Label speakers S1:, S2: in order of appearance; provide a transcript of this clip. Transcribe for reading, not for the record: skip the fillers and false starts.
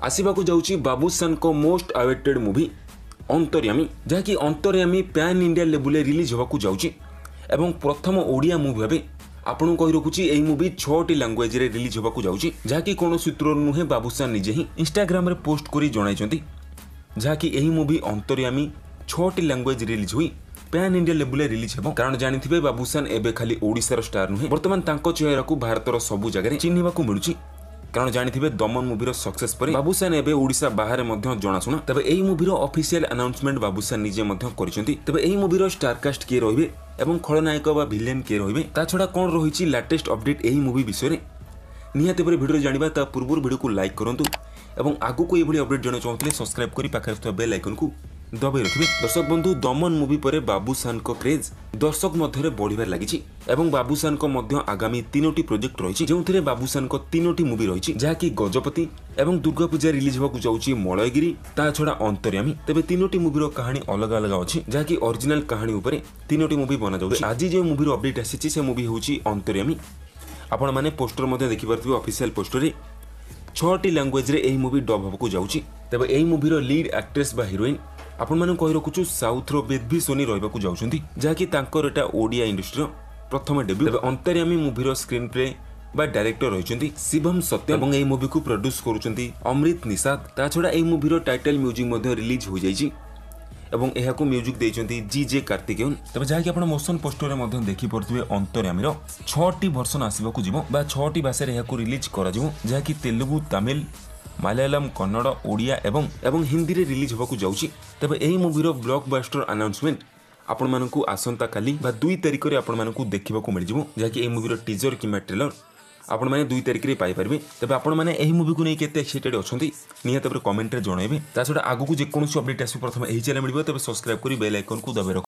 S1: आसवाक जाऊँगी बाबूशान को most awaited movie अंतर्यामी, जहाँकि अंतर्यामी पैन इंडिया लेवल रिलीज होगा जाऊँगी एवं प्रथम ओडिया मूवी भाव आपन कही रखुची यही मूवी 6टी लैंग्वेज रे रिलीज होगा जाऊँगी, जहाँकि कौन सूत्र नुहे बाबूशान निजे ही इंस्टाग्राम रे पोस्ट करी जणाइछंती, जहाँकि यही मूवी अंतर्यामी 6टी लैंग्वेज रिलीज हुई पैन इंडिया लेवल रिलीज हेबो। कारण जानिथिबे बाबूशान एबे खाली ओडिशार स्टार नुहे, वर्तमान तांको चेहरा को भारतर सबु जगह चिन्हिबाकू मिलुची। कारण जानिथिबे दमन मूवीर सक्सेस पर बाबूशान एबे ओडिशा बाहर मध्य जणाशुना। तबे एही मूवीर ऑफिशियल अनाउंसमेंट बाबूशान निजे मध्य करिसेंती। तबे एही मूवीर स्टार कास्ट के रहिबे एवं खलनायक बा विलेन के रहिबे, ता छडा कोन रहिची लेटेस्ट अपडेट एही मूवी विषय रे निहाते पर वीडियो जानिबा ता पूर्व वीडियो को लाइक करंतु एवं आगु को एभली अपडेट जण चाहतले सब्सक्राइब करी पाखरे थवा बेल आइकन को दबाई रखिबे। दर्शक बंधु, दमन मूवी पर बाबूशान को क्रेज दर्शक मध्य बढ़िबार लागिछि एवं बाबूशान को मध्य आगामी 3टी प्रोजेक्ट रहिछि, जेउथिरे बाबूशान को 3टी मूवी रहिछि, जहाँकि गजपति एवं दुर्गा पूजा रिलीज होगा जाउछि मलयगिरी, ता छडा अंतर्यामी। तबे 3टी मूवीर कहानी अलग अलग अछि, जहाँकि ओरिजिनल कहानी उपरे 3टी मूवी बना जाउछि। आज जे मूवीर अपडेट आसीछि से मूवी होछि अंतर्यामी। आपण माने पोस्टर मध्य देखि पारथिबे, ऑफिशियल पोस्टर रे 6टी लैंग्वेज रे एही मूवी डब होको जाउछि। तबे एही मूवीर लीड एक्ट्रेस बा हीरोइन आपण माने कहि रखुछु साउथ रो बेदभी सोनी रहबाकू जाउछंती, जहाँकि तांकर एटा ओडिया इंडस्ट्री प्रथम डेब्यू। तबे अंतर्यामी मूवीर स्क्रीन प्ले बा डायरेक्टर रहिचंती शिवम सत्यम एवं एही मूवी को प्रोड्यूस करूचंती अमृत निषाद। ता छडा एही मूवीर टाइटल म्यूजिक मध्ये रिलीज हो जाइछि एवं एहाको म्यूजिक देइचंती जीजे कार्तिकेयन। तबे जहाँकि आपण मोशन पोस्टर रे मध्ये देखि परथिबे अंतर्यामीर 6टी वर्जन आसीबाकू जिवो बा 6टी भाषा रे एहाको रिलीज करा जिवो, जहाँकि तेलुगु, तमिल, मलयालम, कन्नड़, ओडिया एवं हिंदी रे रिलीज होगा जाउछि। तबे एही मूवीर ब्लॉकबस्टर अनाउंसमेंट आपण मानकू आसंता काली बा 2 तारिख रे आपण मानकू देखिबाकू मिल जिवो, जहाँकि एही मूवीर टीजर किमा ट्रेलर आपण माने 2 तारिख रे पाई परबे। तबे आपण माने एही मूवी को नै केते एक्साइटेड अछंती निहात पर कमेंट रे जणाइबे। ता छडा आगु को जे कोनोसी अपडेट आसी प्रथम एही चैनल मिलबो, तबे सब्सक्राइब करी बेल आइकन को दबाइ